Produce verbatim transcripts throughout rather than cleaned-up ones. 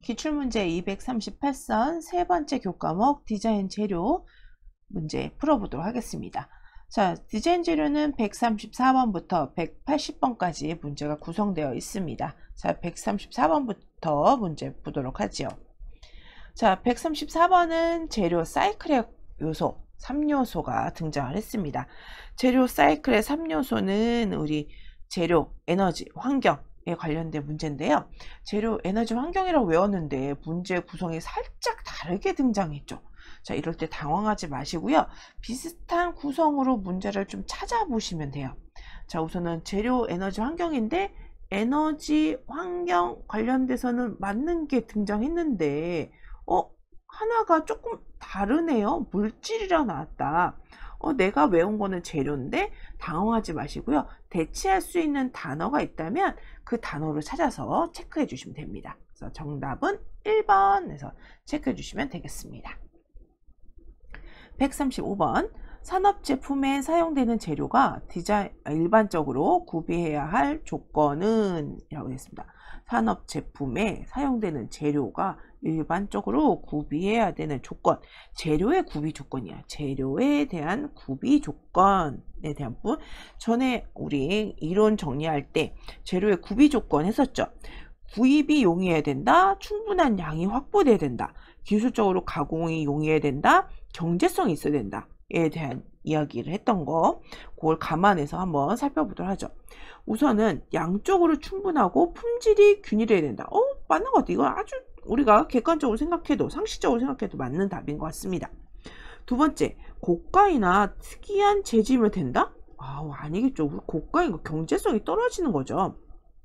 기출문제 이백삼십팔 선 세 번째 교과목 디자인 재료 문제 풀어보도록 하겠습니다. 자, 디자인 재료는 백삼십사 번부터 백팔십 번까지 문제가 구성되어 있습니다. 자, 백삼십사 번부터 문제 보도록 하지요. 자, 백삼십사 번은 재료 사이클의 요소, 삼 요소가 등장을 했습니다. 재료 사이클의 삼 요소는 우리 재료, 에너지, 환경 에 관련된 문제인데요. 재료, 에너지, 환경이라고 외웠는데 문제 구성이 살짝 다르게 등장했죠. 자, 이럴 때 당황하지 마시고요. 비슷한 구성으로 문제를 좀 찾아보시면 돼요. 자, 우선은 재료, 에너지, 환경인데 에너지, 환경 관련돼서는 맞는 게 등장했는데 어? 하나가 조금 다르네요. 물질이라 나왔다. 어, 내가 외운 거는 재료인데 당황하지 마시고요. 대체할 수 있는 단어가 있다면 그 단어를 찾아서 체크해 주시면 됩니다. 그래서 정답은 일 번에서 체크해 주시면 되겠습니다. 백삼십오 번 산업제품에 사용되는 재료가 디자인, 일반적으로 구비해야 할 조건은 이라고 했습니다. 산업제품에 사용되는 재료가 일반적으로 구비해야 되는 조건, 재료의 구비 조건이야. 재료에 대한 구비 조건에 대한 부분. 전에 우리 이론 정리할 때 재료의 구비 조건 했었죠. 구입이 용이해야 된다. 충분한 양이 확보돼야 된다. 기술적으로 가공이 용이해야 된다. 경제성이 있어야 된다. 에 대한 이야기를 했던 거, 그걸 감안해서 한번 살펴보도록 하죠. 우선은 양적으로 충분하고 품질이 균일해야 된다. 어, 맞는 것 같아. 이거 아주 우리가 객관적으로 생각해도, 상식적으로 생각해도 맞는 답인 것 같습니다. 두 번째, 고가이나 특이한 재질이면 된다? 아, 아니겠죠. 고가인 거 경제성이 떨어지는 거죠.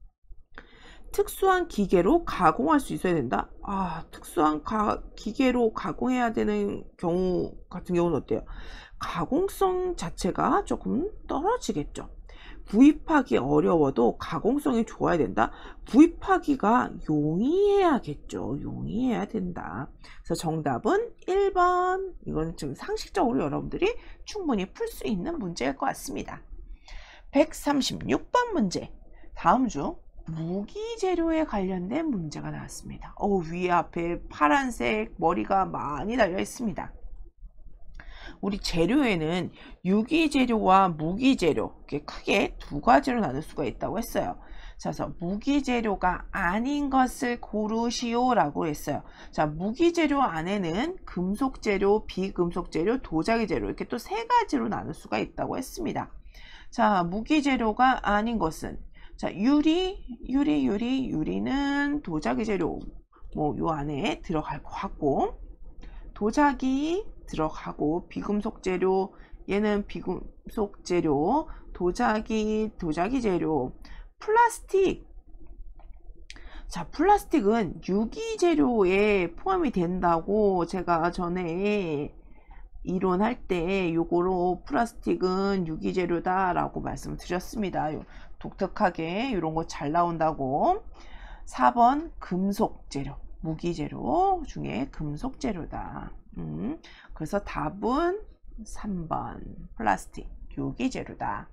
특수한 기계로 가공할 수 있어야 된다? 아, 특수한 가, 기계로 가공해야 되는 경우 같은 경우는 어때요? 가공성 자체가 조금 떨어지겠죠. 구입하기 어려워도 가공성이 좋아야 된다? 구입하기가 용이해야겠죠. 용이해야 된다. 그래서 정답은 일 번. 이건 좀 상식적으로 여러분들이 충분히 풀 수 있는 문제일 것 같습니다. 백삼십육 번 문제. 다음 중 무기 재료에 관련된 문제가 나왔습니다. 어, 위에 앞에 파란색 머리가 많이 달려 있습니다. 우리 재료에는 유기 재료와 무기 재료, 이렇게 크게 두 가지로 나눌 수가 있다고 했어요. 자, 그래서 무기 재료가 아닌 것을 고르시오 라고 했어요. 자, 무기 재료 안에는 금속 재료, 비금속 재료, 도자기 재료 이렇게 또 세 가지로 나눌 수가 있다고 했습니다. 자, 무기 재료가 아닌 것은 자, 유리, 유리, 유리, 유리는 도자기 재료, 뭐, 요 안에 들어갈 것 같고, 도자기 들어가고, 비금속 재료, 얘는 비금속 재료, 도자기, 도자기 재료, 플라스틱. 자, 플라스틱은 유기 재료에 포함이 된다고 제가 전에 이론할 때 요거로 플라스틱은 유기재료다 라고 말씀드렸습니다. 독특하게 이런 거 잘 나온다고. 사 번 금속재료, 무기재료 중에 금속재료다. 음, 그래서 답은 삼 번 플라스틱, 유기재료다.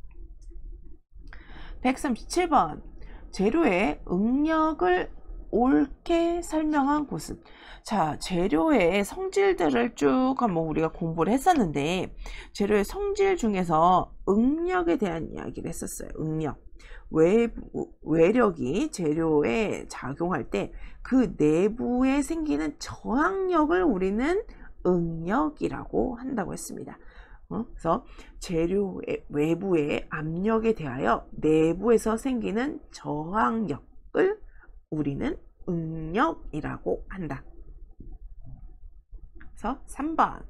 백삼십칠 번 재료의 응력을 옳게 설명한 곳은 자, 재료의 성질들을 쭉 한번 우리가 공부를 했었는데 재료의 성질 중에서 응력에 대한 이야기를 했었어요. 응력. 외부, 외력이 재료에 작용할 때 그 내부에 생기는 저항력을 우리는 응력이라고 한다고 했습니다. 어? 그래서 재료의 외부의 압력에 대하여 내부에서 생기는 저항력을 우리는 응력이라고 한다. 그래서 삼 번.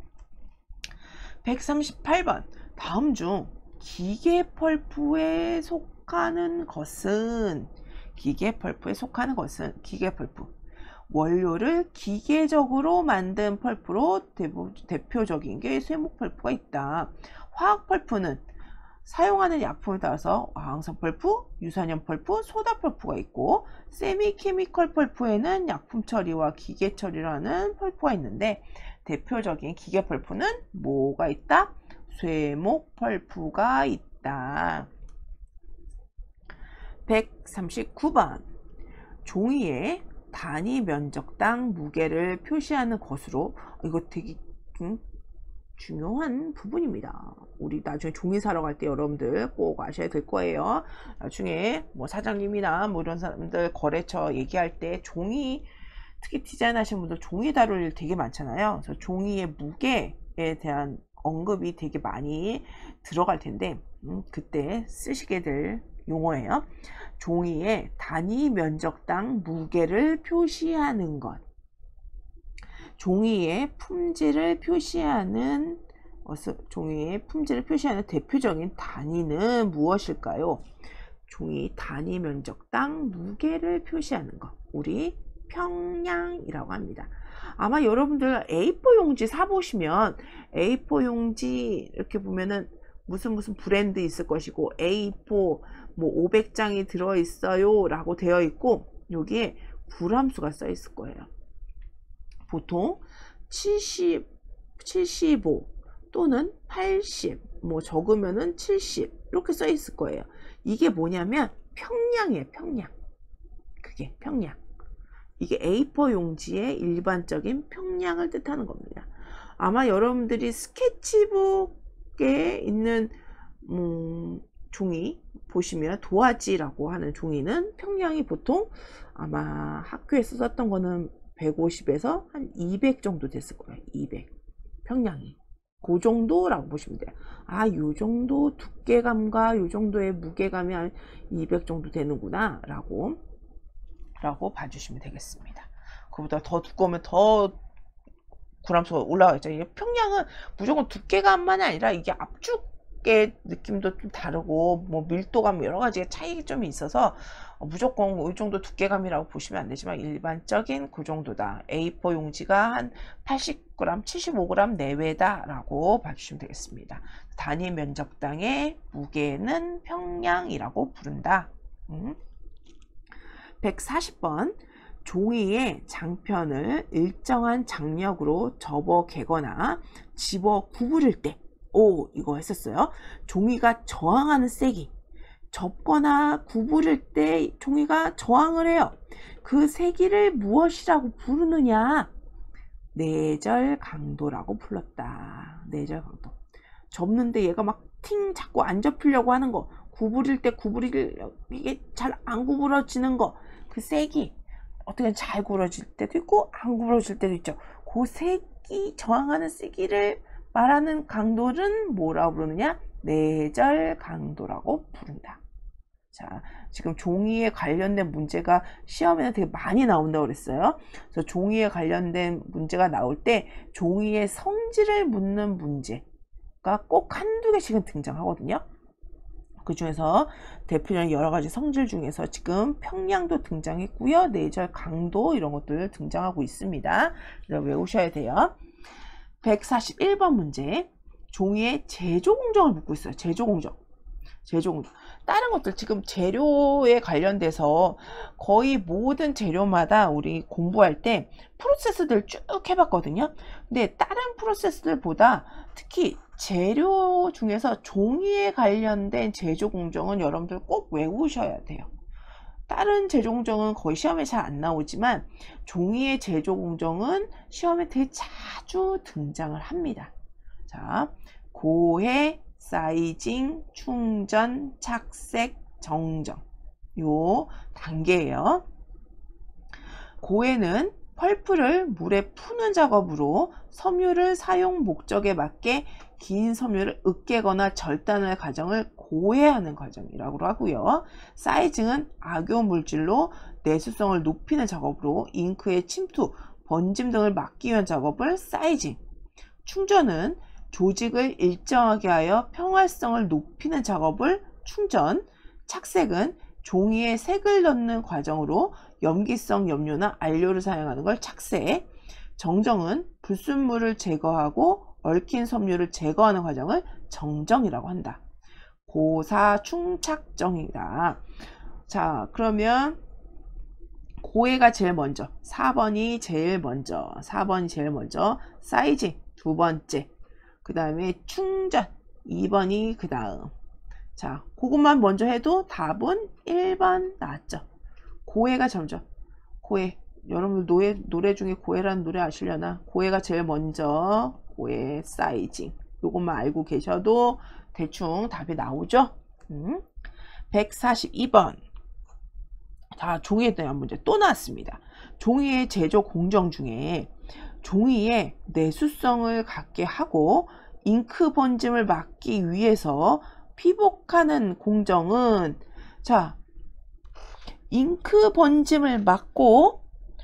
백삼십팔 번. 다음 중 기계 펄프에 속하는 것은 기계 펄프에 속하는 것은 기계 펄프. 원료를 기계적으로 만든 펄프로 대부, 대표적인 게 쇠목 펄프가 있다. 화학 펄프는 사용하는 약품에 따라서 화학성 펄프, 유산염 펄프, 소다 펄프가 있고 세미 케미컬 펄프에는 약품 처리와 기계 처리라는 펄프가 있는데 대표적인 기계 펄프는 뭐가 있다? 쇠목 펄프가 있다. 백삼십구 번 종이에 단위 면적당 무게를 표시하는 것으로, 이거 되게 음, 중요한 부분입니다. 우리 나중에 종이 사러 갈 때 여러분들 꼭 아셔야 될 거예요. 나중에 뭐 사장님이나 뭐 이런 사람들 거래처 얘기할 때 종이, 특히 디자인 하시는 분들 종이 다룰 일 되게 많잖아요. 그래서 종이의 무게에 대한 언급이 되게 많이 들어갈 텐데 음, 그때 쓰시게 될 용어예요. 종이의 단위 면적당 무게를 표시하는 것. 종이의 품질을 표시하는 종이의 품질을 표시하는 대표적인 단위는 무엇일까요? 종이 단위 면적당 무게를 표시하는 것. 우리 평량이라고 합니다. 아마 여러분들 에이포 용지 사보시면 에이포 용지 이렇게 보면은 무슨 무슨 브랜드 있을 것이고 에이포 뭐 오백 장이 들어있어요 라고 되어 있고 여기에 구람수가 써 있을 거예요. 보통 칠십, 칠십오 또는 팔십, 뭐 적으면은 칠십 이렇게 써 있을 거예요. 이게 뭐냐면 평량이에요. 평량. 그게 평량. 이게 에이포 용지의 일반적인 평량을 뜻하는 겁니다. 아마 여러분들이 스케치북에 있는 음, 종이 보시면 도화지라고 하는 종이는 평량이 보통 아마 학교에서 썼던 거는 백오십에서 한 이백 정도 됐을 거예요. 이백 평량이 그 정도라고 보시면 돼요. 아, 요 정도 두께감과 요 정도의 무게감이 한 이백 정도 되는구나 라고 라고 봐주시면 되겠습니다. 그보다 더 두꺼우면 더 구람수가 올라가겠죠. 평량은 무조건 두께감만 아니라 이게 압축의 느낌도 좀 다르고 뭐 밀도감 여러 가지 차이점이 있어서 무조건 이 정도 두께감이라고 보시면 안 되지만 일반적인 그 정도다. 에이포 용지가 한 팔십 그램, 칠십오 그램 내외다 라고 봐주시면 되겠습니다. 단위 면적당의 무게는 평량이라고 부른다. 음. 백사십 번 종이의 장편을 일정한 장력으로 접어 개거나 집어 구부릴 때, 오, 이거 했었어요. 종이가 저항하는 세기, 접거나 구부릴 때 종이가 저항을 해요. 그 세기를 무엇이라고 부르느냐? 내절 강도라고 불렀다. 내절 강도. 접는데 얘가 막 팅 자꾸 안 접히려고 하는 거, 구부릴 때 구부릴 이게 잘 안 구부러지는 거, 그 세기, 어떻게 잘 구부러질 때도 있고 안 구부러질 때도 있죠. 그 세기, 저항하는 세기를 말하는 강도는 뭐라고 부르느냐? 내절 강도라고 부른다. 자, 지금 종이에 관련된 문제가 시험에는 되게 많이 나온다고 그랬어요. 그래서 종이에 관련된 문제가 나올 때 종이의 성질을 묻는 문제가 꼭 한두 개씩은 등장하거든요. 그 중에서 대표적인 여러 가지 성질 중에서 지금 평량도 등장했고요. 내절 강도 이런 것들 등장하고 있습니다. 외우셔야 돼요. 백사십일 번 문제. 종이의 제조 공정을 묻고 있어요. 제조 공정. 제조 공정. 다른 것들 지금 재료에 관련돼서 거의 모든 재료마다 우리 공부할 때 프로세스들 쭉 해봤거든요. 근데 다른 프로세스들보다 특히 재료 중에서 종이에 관련된 제조 공정은 여러분들 꼭 외우셔야 돼요. 다른 제조 공정은 거의 시험에 잘 안 나오지만 종이의 제조 공정은 시험에 되게 자주 등장을 합니다. 자, 고해, 사이징, 충전, 착색, 정정 요 단계예요. 고해는 펄프를 물에 푸는 작업으로 섬유를 사용 목적에 맞게 긴 섬유를 으깨거나 절단할 과정을 고해하는 과정이라고 하고요. 사이징은 악교 물질로 내수성을 높이는 작업으로 잉크의 침투, 번짐 등을 막기 위한 작업을 사이징. 충전은 조직을 일정하게 하여 평활성을 높이는 작업을 충전. 착색은 종이에 색을 넣는 과정으로 염기성 염료나 안료를 사용하는 걸 착색. 정정은 불순물을 제거하고 얽힌 섬유를 제거하는 과정을 정정이라고 한다. 고사충착정이다. 자, 그러면 고해가 제일 먼저, 사 번이 제일 먼저, 사 번이 제일 먼저, 사이징 두 번째, 그 다음에 충전 이 번이 그 다음. 자, 그것만 먼저 해도 답은 일 번 나왔죠. 고해가 점점 고해 여러분들 노래, 노래 중에 고해라는 노래 아시려나? 고해가 제일 먼저, 고해 사이징. 요것만 알고 계셔도 대충 답이 나오죠? 음. 백사십이 번. 자, 종이에 대한 문제 또 나왔습니다. 종이의 제조 공정 중에 종이에 내수성을 갖게 하고 잉크 번짐을 막기 위해서 피복하는 공정은, 자, 잉크 번짐을 막고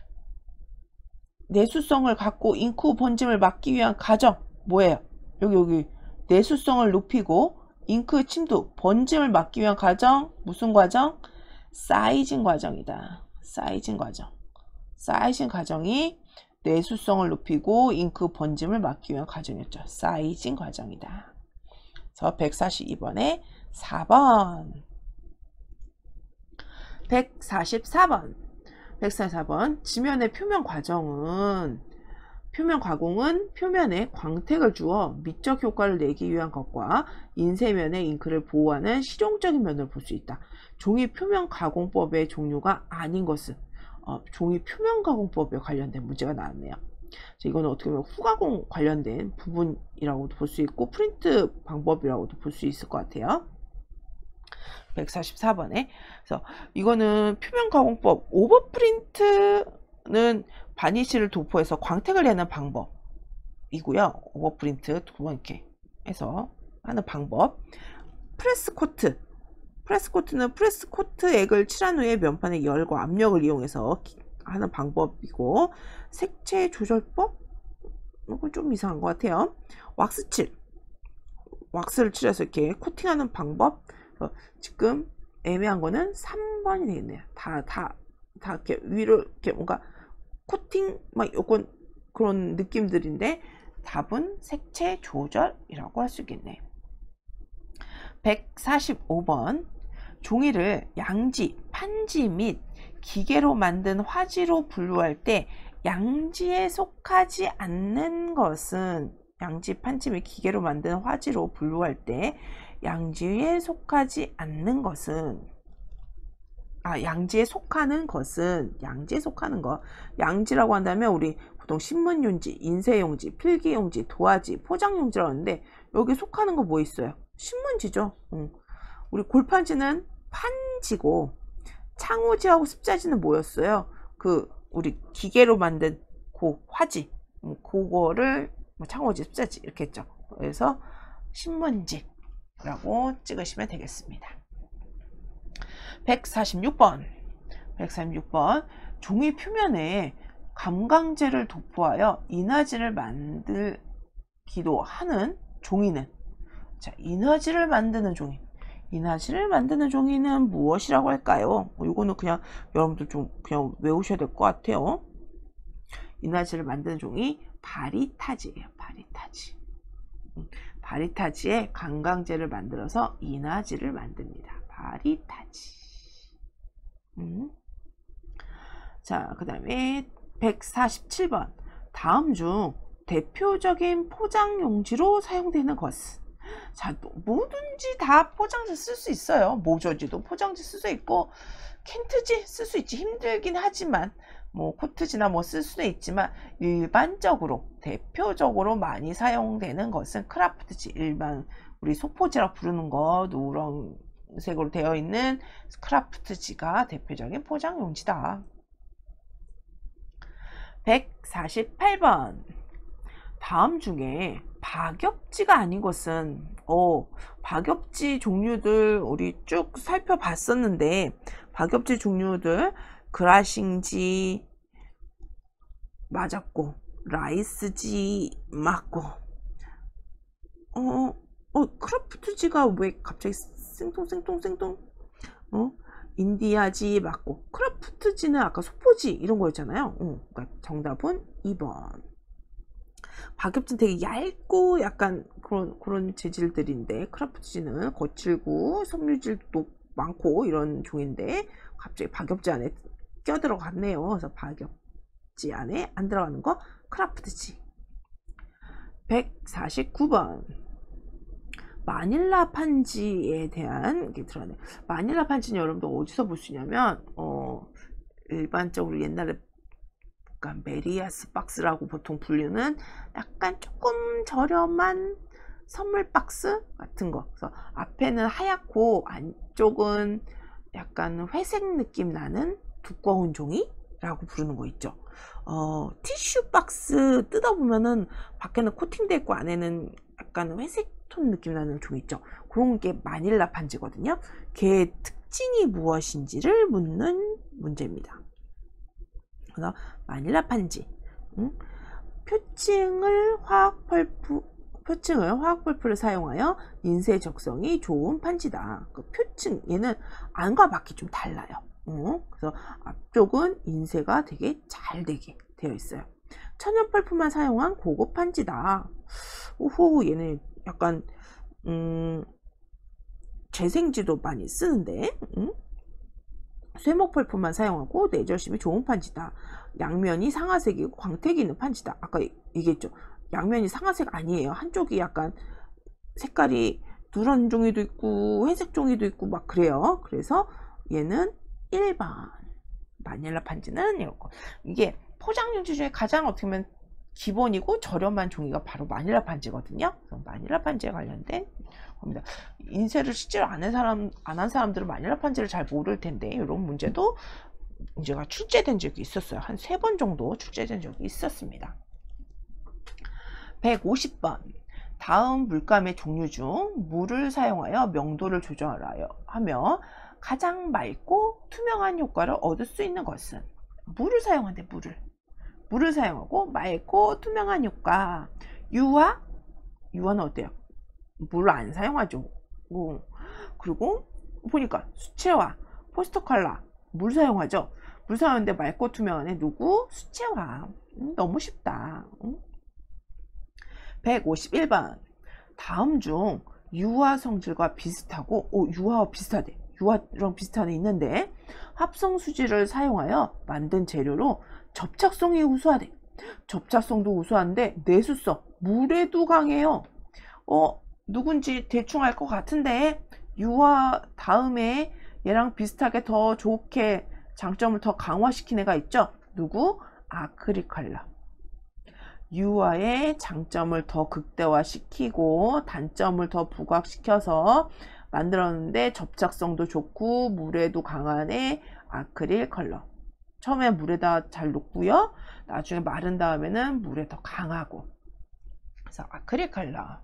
내수성을 갖고 잉크 번짐을 막기 위한 과정 뭐예요? 여기 여기 내수성을 높이고 잉크 침투 번짐을 막기 위한 과정 무슨 과정? 사이징 과정이다. 사이징 과정. 사이징 과정이 내수성을 높이고 잉크 번짐을 막기 위한 과정이었죠. 사이징 과정이다. 그래서 백사십이 번에 사 번. 백사십사 번. 백사십사 번. 지면의 표면 과정은 표면 가공은 표면에 광택을 주어 미적 효과를 내기 위한 것과 인쇄면의 잉크를 보호하는 실용적인 면을 볼 수 있다. 종이 표면 가공법의 종류가 아닌 것은 어, 종이 표면 가공법에 관련된 문제가 나왔네요. 이거는 어떻게 보면 후가공 관련된 부분이라고도 볼 수 있고 프린트 방법이라고도 볼 수 있을 것 같아요. 백사십사 번에 그래서 이거는 표면 가공법 오버프린트는 바니쉬를 도포해서 광택을 내는 방법이고요. 오버프린트 두 번 이렇게 해서 하는 방법. 프레스 코트. 프레스 코트는 프레스 코트 액을 칠한 후에 면판의 열과 압력을 이용해서 하는 방법이고, 색채 조절법? 이건 좀 이상한 것 같아요. 왁스칠. 왁스를 칠해서 이렇게 코팅하는 방법. 지금 애매한 거는 삼 번이 되겠네요. 다, 다, 다 이렇게 위로 이렇게 뭔가 코팅, 막 요건 그런 느낌들인데, 답은 색채 조절이라고 할 수 있겠네. 백사십오 번. 종이를 양지, 판지 및 기계로 만든 화지로 분류할 때 양지에 속하지 않는 것은, 양지, 판지 및 기계로 만든 화지로 분류할 때 양지에 속하지 않는 것은, 아, 양지에 속하는 것은, 양지에 속하는 것. 양지라고 한다면 우리 보통 신문용지, 인쇄용지, 필기용지, 도화지, 포장용지라고 하는데, 여기 속하는 거 뭐 있어요? 신문지죠. 응. 우리 골판지는 판지고, 창호지하고 습자지는 뭐였어요? 그 우리 기계로 만든 그 화지, 음, 그거를 뭐 창호지, 습자지 이렇게 했죠. 그래서 신문지라고 찍으시면 되겠습니다. 백사십육 번. 백사십육 번. 종이 표면에 감광제를 도포하여 인화지를 만들기도 하는 종이는, 자, 인화지를 만드는 종이. 인화지를 만드는 종이는 무엇이라고 할까요? 이거는 그냥 여러분들 좀 그냥 외우셔야 될 것 같아요. 인화지를 만드는 종이 바리타지예요. 바리타지. 바리타지에 감광제를 만들어서 인화지를 만듭니다. 바리타지. 음. 자, 그 다음에 백사십칠 번. 다음 중 대표적인 포장용지로 사용되는 것은, 자, 뭐든지 다 포장지 쓸 수 있어요. 모조지도 포장지 쓸 수 있고, 캔트지 쓸 수 있지. 힘들긴 하지만, 뭐 코트지나 뭐 쓸 수도 있지만, 일반적으로 대표적으로 많이 사용되는 것은 크라프트지. 일반 우리 소포지라 부르는 거, 노란색으로 되어 있는 크라프트지가 대표적인 포장용지다. 백사십팔 번. 다음 중에 박엽지가 아닌 것은, 어, 박엽지 종류들 우리 쭉 살펴봤었는데, 박엽지 종류들 그라싱지 맞았고, 라이스지 맞고, 어, 어, 크라프트지가 왜 갑자기 생뚱생뚱생뚱, 어, 인디아지 맞고, 크라프트지는 아까 소포지 이런 거였잖아요. 어, 그러니까 정답은 이 번. 박엽지는 되게 얇고 약간 그런 그런 재질들인데, 크라프트지는 거칠고 섬유질도 많고 이런 종인데, 갑자기 박엽지 안에 껴들어갔네요. 그래서 박엽지 안에 안 들어가는 거 크라프트지. 백사십구 번. 마닐라 판지에 대한 게 들어가네. 마닐라 판지는 여러분들 어디서 볼 수 있냐면, 어, 일반적으로 옛날에 약간 메리아스 박스라고 보통 불리는 약간 조금 저렴한 선물 박스 같은 거. 그래서 앞에는 하얗고 안쪽은 약간 회색 느낌 나는 두꺼운 종이라고 부르는 거 있죠. 어, 티슈 박스 뜯어보면은 밖에는 코팅되어 있고 안에는 약간 회색 톤 느낌 나는 종이 있죠. 그런 게 마닐라 판지거든요. 걔의 특징이 무엇인지를 묻는 문제입니다. 그래서 마닐라 판지, 응? 표층을 화학 펄프 표층을 화학 펄프를 사용하여 인쇄 적성이 좋은 판지다. 그 표층 얘는 안과 밖이 좀 달라요. 어? 그래서 앞쪽은 인쇄가 되게 잘 되게 되어 있어요. 천연 펄프만 사용한 고급 판지다. 오호, 얘는 약간 음, 재생지도 많이 쓰는데, 음? 쇠목 펄프만 사용하고 내절심이 좋은 판지다. 양면이 상아색이고 광택이 있는 판지다. 아까 얘기했죠. 양면이 상아색 아니에요. 한쪽이 약간 색깔이 누런 종이도 있고 회색 종이도 있고 막 그래요. 그래서 얘는 일 번 마닐라 판지는 이렇고, 이게 포장용지 중에 가장 어떻게 보면 기본이고 저렴한 종이가 바로 마닐라 판지거든요. 마닐라 판지에 관련된 겁니다. 인쇄를 실제로 안 한 사람 안 한 사람들은 마닐라 판지를 잘 모를 텐데 이런 문제도 문제가 출제된 적이 있었어요. 한 세 번 정도 출제된 적이 있었습니다. 백오십 번 다음 물감의 종류 중 물을 사용하여 명도를 조절하여 하며 가장 맑고 투명한 효과를 얻을 수 있는 것은? 물을 사용한대. 물을 물을 사용하고 맑고 투명한 효과. 유화? 유화는 어때요? 물을 안 사용하죠. 오. 그리고 보니까 수채화, 포스터 컬러 물 사용하죠. 물 사용하는데 맑고 투명한에 누구? 수채화. 음, 너무 쉽다. 음? 백오십일 번 다음 중 유화 성질과 비슷하고, 오, 유화와 비슷하대. 유화랑 비슷한 애 있는데 합성 수지를 사용하여 만든 재료로 접착성이 우수하대. 접착성도 우수한데 내수성, 물에도 강해요. 어, 누군지 대충 알 것 같은데 유화 다음에 얘랑 비슷하게 더 좋게 장점을 더 강화시킨 애가 있죠. 누구? 아크릴 컬러. 유화의 장점을 더 극대화시키고 단점을 더 부각시켜서 만들었는데 접착성도 좋고 물에도 강한 애 아크릴 컬러. 처음에 물에다 잘 녹고요. 나중에 마른 다음에는 물에 더 강하고. 그래서 아크릴 컬러.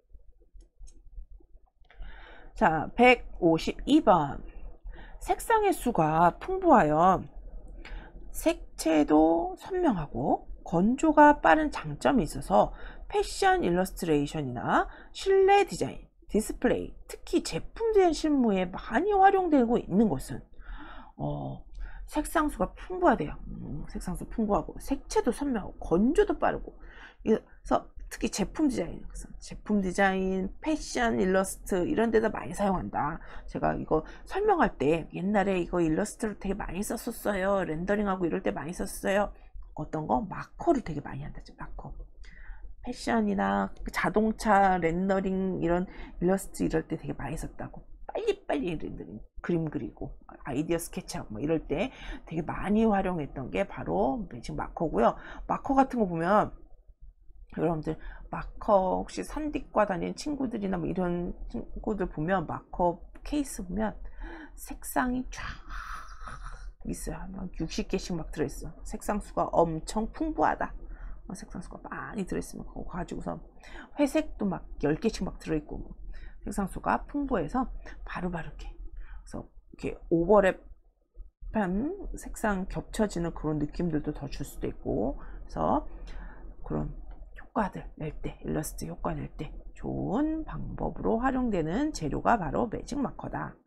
자, 백오십이 번 색상의 수가 풍부하여 색채도 선명하고 건조가 빠른 장점이 있어서 패션 일러스트레이션이나 실내 디자인, 디스플레이, 특히 제품 디자인 실무에 많이 활용되고 있는 것은? 어, 색상수가 풍부하대요. 음, 색상수 풍부하고 색채도 선명하고 건조도 빠르고. 그래서 특히 제품 디자인, 그래서 제품 디자인, 패션 일러스트 이런 데다 많이 사용한다. 제가 이거 설명할 때 옛날에 이거 일러스트를 되게 많이 썼었어요. 렌더링하고 이럴 때 많이 썼어요. 어떤 거? 마커를 되게 많이 한다죠. 마커. 패션이나 자동차 렌더링 이런 일러스트 이럴 때 되게 많이 썼다고. 빨리빨리 렌더링, 그림 그리고 아이디어 스케치하고 뭐 이럴 때 되게 많이 활용했던 게 바로 매직 마커고요. 마커 같은 거 보면 여러분들 마커 혹시 산디과 다니는 친구들이나 뭐 이런 친구들 보면 마커 케이스 보면 색상이 쫙 있어요. 막 육십 개씩 막 들어있어. 색상수가 엄청 풍부하다. 색상수가 많이 들어있으면 그거 가지고서 회색도 막 열 개씩 막 들어있고 색상수가 풍부해서 바로바로 이렇게, 그래서 이렇게 오버랩한 색상 겹쳐지는 그런 느낌들도 더 줄 수도 있고, 그래서 그런 효과들 낼 때, 일러스트 효과 낼 때 좋은 방법으로 활용되는 재료가 바로 매직 마커다.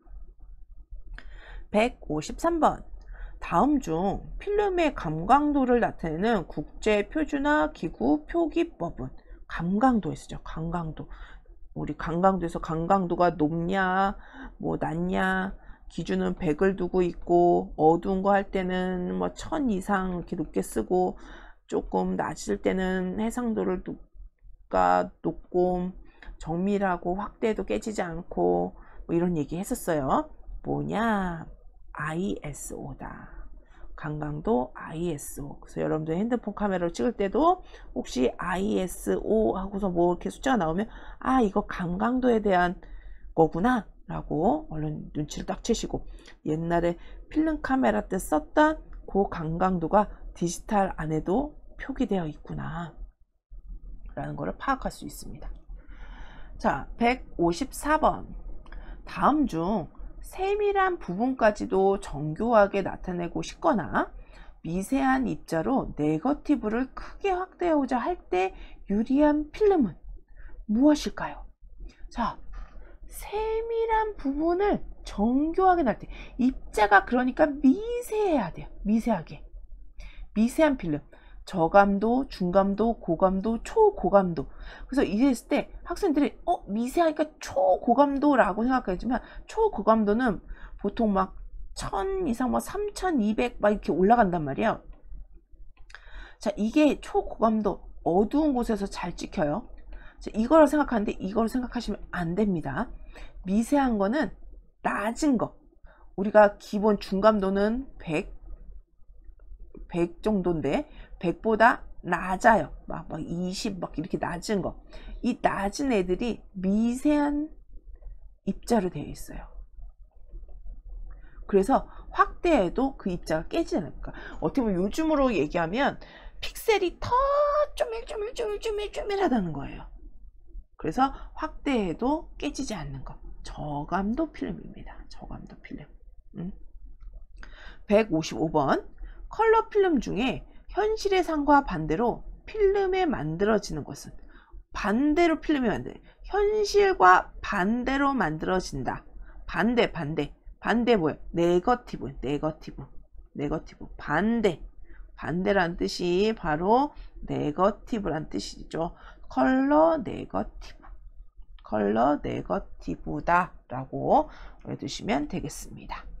백오십삼 번 다음 중 필름의 감광도를 나타내는 국제 표준화 기구 표기법은? 감광도에 쓰죠. 감광도. 우리 감광도에서 감광도가 높냐 뭐 낮냐 기준은 백을 두고 있고, 어두운 거 할 때는 뭐 천 이상 이렇게 높게 쓰고, 조금 낮을 때는 해상도를 높가 높고 정밀하고 확대도 깨지지 않고 뭐 이런 얘기 했었어요. 뭐냐? 아이에스오다. 강강도 아이에스오. 그래서 여러분들 핸드폰 카메라로 찍을 때도 혹시 아이에스오 하고서 뭐 이렇게 숫자가 나오면 아 이거 강강도에 대한 거구나 라고 얼른 눈치를 딱 채시고, 옛날에 필름 카메라 때 썼던 그 강강도가 디지털 안에도 표기되어 있구나 라는 것을 파악할 수 있습니다. 자, 백오십사 번. 다음 중 세밀한 부분까지도 정교하게 나타내고 싶거나 미세한 입자로 네거티브를 크게 확대하고자 할 때 유리한 필름은 무엇일까요? 자, 세밀한 부분을 정교하게 날 때 입자가 그러니까 미세해야 돼요. 미세하게. 미세한 필름. 저감도, 중감도, 고감도, 초고감도. 그래서 이랬을 때 학생들이 어 미세하니까 초고감도라고 생각하지만 초고감도는 보통 막 천 이상 막 삼천이백 막 이렇게 올라간단 말이에요. 자, 이게 초고감도 어두운 곳에서 잘 찍혀요. 자, 이거를 생각하는데 이걸 생각하시면 안 됩니다. 미세한 거는 낮은 거. 우리가 기본 중감도는 백, 백 정도인데 백보다 낮아요. 막, 막 이십 막 이렇게 낮은 거. 이 낮은 애들이 미세한 입자로 되어 있어요. 그래서 확대해도 그 입자가 깨지지 않을까. 어떻게 보면 요즘으로 얘기하면 픽셀이 더 쪼밀쪼밀쪼밀쪼밀쪼밀하다는 거예요. 그래서 확대해도 깨지지 않는 거. 저감도 필름입니다. 저감도 필름. 음. 백오십오 번. 컬러 필름 중에 현실의 상과 반대로 필름에 만들어지는 것은, 반대로 필름이 만들어, 현실과 반대로 만들어진다. 반대, 반대. 반대 뭐예요? 네거티브, 네거티브, 네거티브. 반대. 반대란 뜻이 바로 네거티브란 뜻이죠. 컬러 네거티브. 컬러 네거티브다 라고 외두시면 되겠습니다.